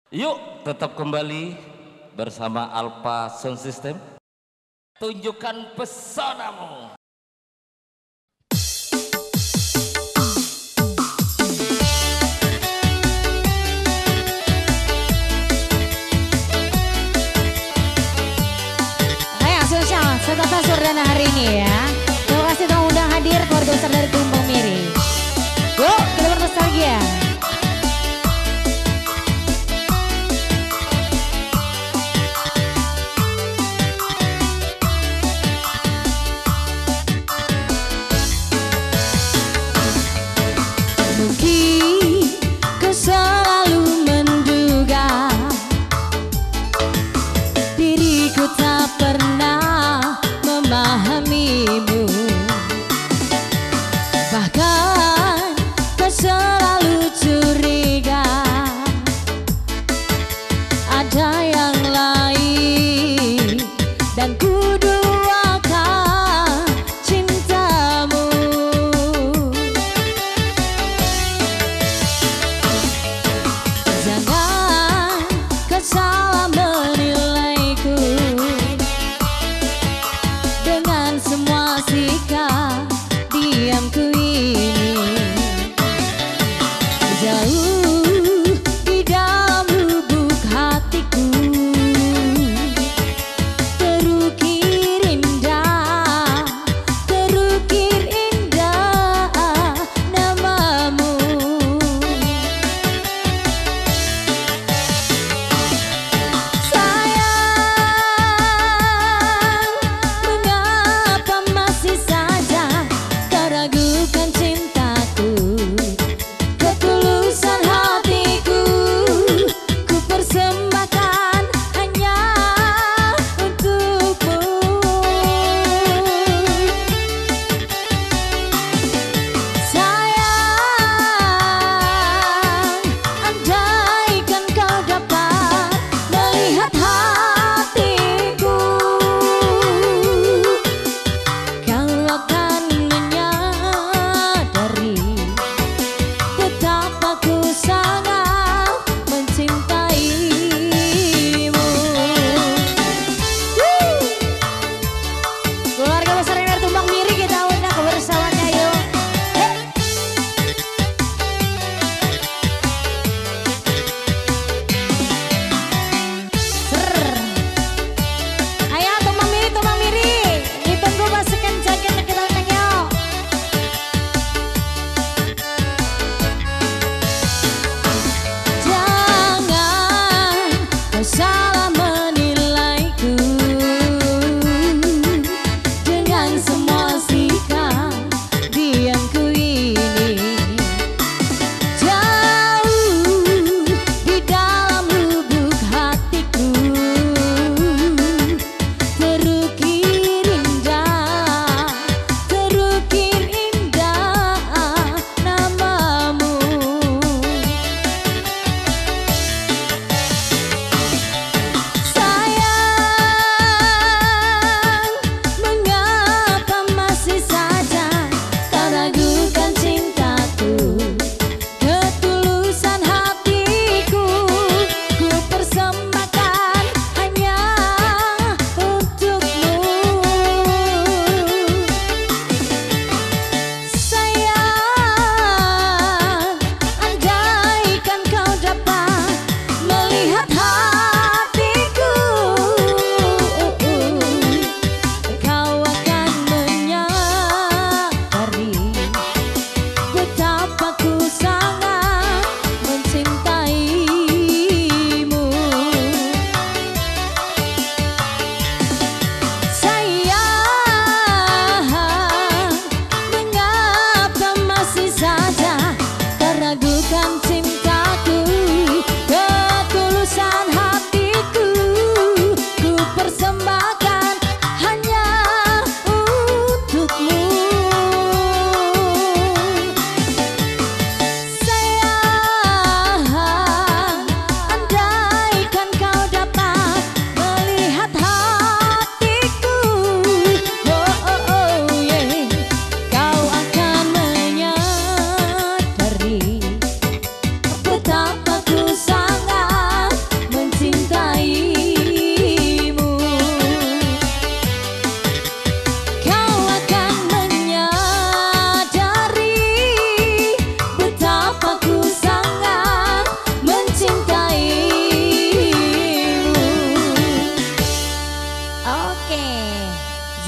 Yuk tetap kembali bersama Alpha Sound System. Tunjukkan pesonamu. Ayo spesial Setata Surdana hari ini ya. Terima kasih telah undang hadir keluarga besar dari Tumpeng Miri. Yuk kita bernostalgia. Mungkin kau selalu menduga diriku tak pernah memahamimu. Bahkan kau selalu curiga ada yang lain dan ku duakan cintamu. Jangan kau salah menilaiku dengan semua sikap diamku ini. Jauh di dalam lubuk hatiku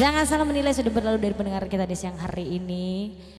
Jangan salah menilai sudah berlalu dari pendengar kita di siang hari ini.